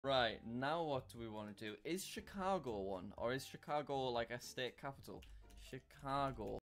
Right, now what do we want to do? Is Chicago one? Or is Chicago like a state capital? Chicago.